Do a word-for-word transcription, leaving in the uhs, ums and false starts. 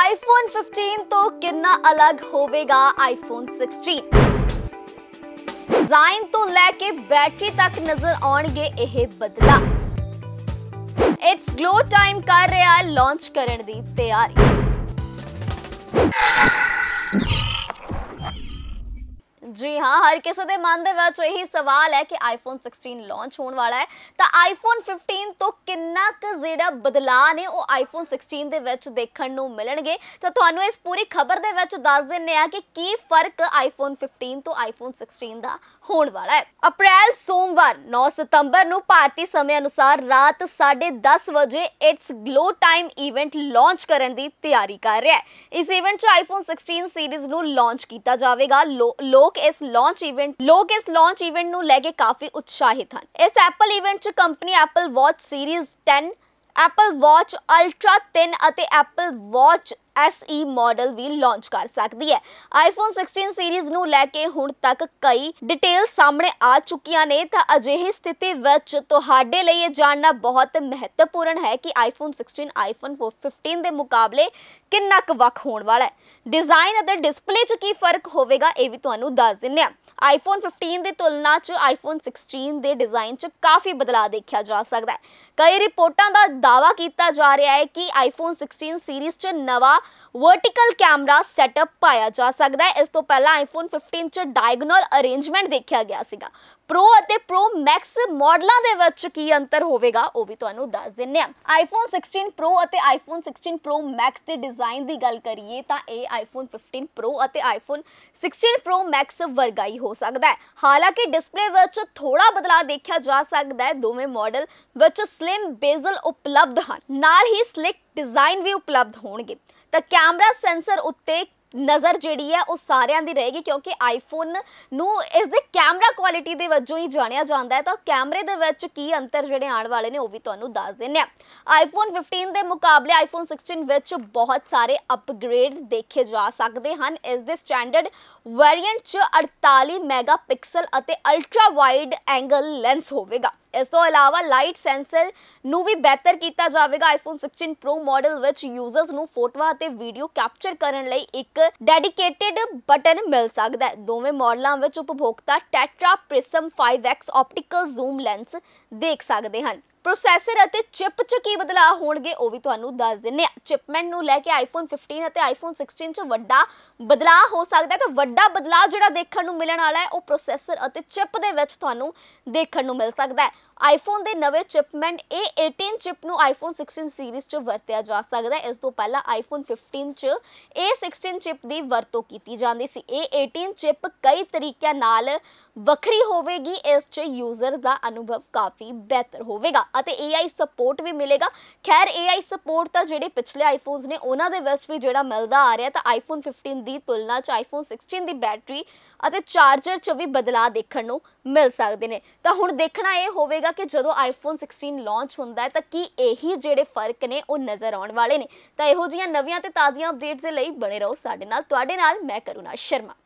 IPhone fifteen तो कितना अलग होवेगा आईफोन सिक्सटीन। डिजाइन तो लेके बैटरी तक नजर आउणगे यह बदला। इट्स ग्लो टाइम कर रहा है लॉन्च करने की तैयारी। जी हाँ, हर किसी के मन के यही सवाल है कि आईफोन सिक्सटीन लॉन्च होने वाला है तो आईफोन फिफ्टीन तो कितना जो बदलाव ने वो आईफोन सिक्सटीन दे विच देखण नूं मिलणगे। तो तुहानूं इस पूरी खबर दे विच दस दिंदे आ कि की फर्क आईफोन फिफ्टीन तो आईफोन सिक्सटीन दा होने वाला है। अप्रैल सोमवार नौ सितंबर नूं भारतीय समय अनुसार रात साढ़े दस बजे it's glow time event launch करने की तैयारी कर रहा है। इस इवेंट च आईफोन सिक्सटीन सीरीज नूं लॉन्च किया जाएगा। लो, लोग इस लॉन्च इवेंट लोग इस लॉन्च इवेंट नूं लेके काफी उत्साहित हैं। इस एप्पल इवेंट च company Apple Watch series ten, Apple Watch ultra तीन ਅਤੇ Apple Watch S E model भी लॉन्च कर सकती है। आईफोन सिक्सटीन सीरीज नूं लैके हुण तक कई डिटेल सामने आ चुकियां ने तो अजिही स्थिति विच तुहाडे लई ये जानना बहुत महत्वपूर्ण है कि आईफोन सिक्सटीन आईफोन फिफ्टीन के मुकाबले कितना क वख होने वाला है। डिजाइन और डिस्पले च की फर्क होवेगा ये भी तुहानूं दस दिंदे आ। आईफोन फिफ्टीन की तुलना च आईफोन सिक्सटीन के डिजाइन च काफ़ी बदलाव देखा जा सकता है। कई रिपोर्टां का दावा किया जा रहा है कि आईफोन सिक्सटीन सीरीज च नवा वर्टिकल कैमरा सैटअप पाया जा सकता है। इस तो पहला आईफोन फिफ्टीन च डायगोनल अरेंजमेंट देखा गया सीगा। प्रो और प्रो मैक्स मॉडलों के विच की अंतर होवेगा वो भी तुहानूं दस दिंदे आ। आईफोन सिक्सटीन प्रो और आईफोन सिक्सटीन प्रो मैक्स के डिजाइन की गल करिए तो ये आईफोन फिफ्टीन प्रो और आईफोन सिक्सटीन प्रो मैक्स वर्गा ही हो सकता है। हालांकि डिस्पले विच थोड़ा बदलाव देखा जा सकता है। दोवें मॉडल विच स्लिम बेजल उपलब्ध हैं, नाल ही स्लिक डिजाइन भी उपलब्ध होणगे। तो कैमरा सेंसर उत्ते नज़र जिहड़ी है वो सारियां दी रहेगी क्योंकि आईफोन नूं इस दे कैमरा क्वालिटी दे वजों ही जानिया जाता है। तो कैमरे दे विच की अंतर जिहड़े आने वाले ने वो भी तुहानूं दस दिंदे आ। आईफोन फिफ्टीन के मुकाबले आईफोन सिक्सटीन विच बहुत सारे अपग्रेड देखे जा सकते हैं। इस दे स्टैंडर्ड वेरिएंट च अड़ताली मैगा पिक्सल और अल्ट्रा वाइड एंगल लेंस होवेगा। इस तो अलावा लाइट सेंसर नूं भी बेहतर किया जाएगा। आईफोन सिक्सटीन प्रो मॉडल विच यूजर्स नूं फोटोआं ते वीडियो कैप्चर करने लई एक डेडिकेटेड बटन मिल सकता है। दोवें मॉडलों विच उपभोक्ता tetra prism five X optical zoom lens देख सकते हैं। प्रोसैसर और चिप च की बदलाव होणगे वो भी तुहानूं दस दिंदे आ। चिपमेंट नूं लैके आईफोन फिफ्टीन और आईफोन सिक्सटीन च वड्डा बदलाव हो सकता है। तो वड्डा बदलाव जिहड़ा देखण नूं मिलण वाला है वो प्रोसैसर और चिप दे विच तुहानूं देखण नूं मिल सकता है। आईफोन के नवे चिपमेंट ए एटीन चिप नूं आईफोन सिक्सटीन सीरीज च वरतिया जा सकता है। इस तो पहला आईफोन फिफ्टीन च ए सिक्सटीन चिप की वरतों की जाती सी। ए एटीन चिप कई तरीकों नाल वखरी होवेगी। इस च यूजर का अनुभव काफ़ी बेहतर होवेगा और ए आई सपोर्ट भी मिलेगा। खैर ए आई सपोर्ट तो जिहड़े पिछले आईफोन्स ने उन्होंने विच भी जिहड़ा मिलता आ रहा। तो आईफोन फिफ्टीन की तुलना च आईफोन सिक्सटीन की बैटरी और चार्जर च भी बदलाव देखण नूं मिल सकते हैं। तो हुण देखना यह होवेगा कि जदों आईफोन सिक्सटीन लॉन्च होंदा है तो की यही जिहड़े फर्क ने वो नज़र आउण वाले ने। तो इहो जिहियां नवीआं ते ताज़ियां अपडेट्स दे लई बने रहो साडे नाल। तुहाडे नाल मैं करुणा शर्मा।